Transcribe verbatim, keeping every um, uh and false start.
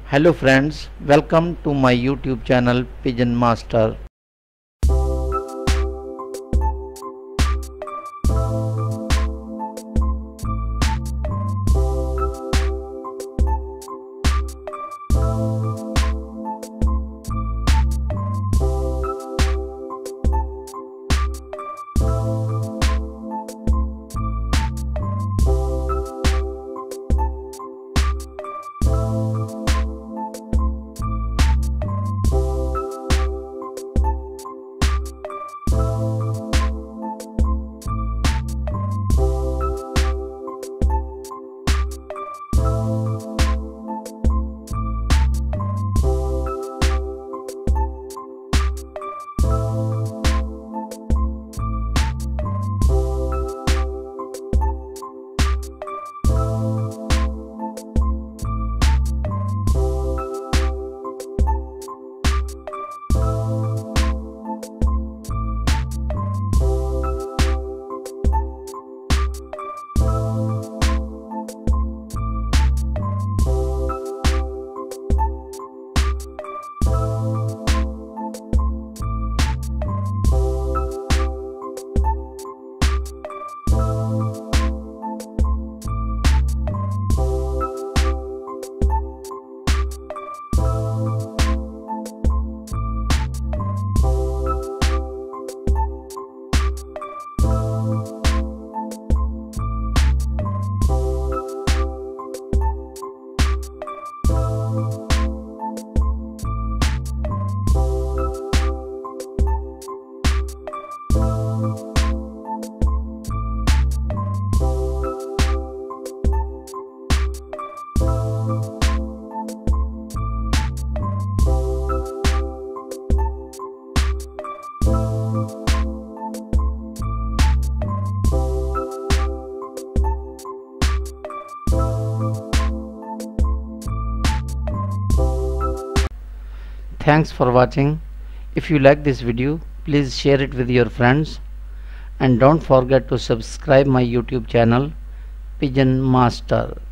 Hello friends, welcome to my YouTube channel Pigeon Master. Thanks for watching. If you like this video, please share it with your friends and don't forget to subscribe my YouTube channel Pigeon Master.